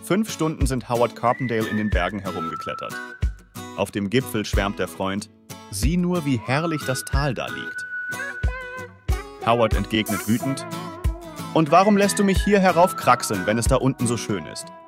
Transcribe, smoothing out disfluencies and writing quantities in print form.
5 Stunden sind Howard Carpendale in den Bergen herumgeklettert. Auf dem Gipfel schwärmt der Freund: Sieh nur, wie herrlich das Tal da liegt. Howard entgegnet wütend: Und warum lässt du mich hier heraufkraxeln, wenn es da unten so schön ist?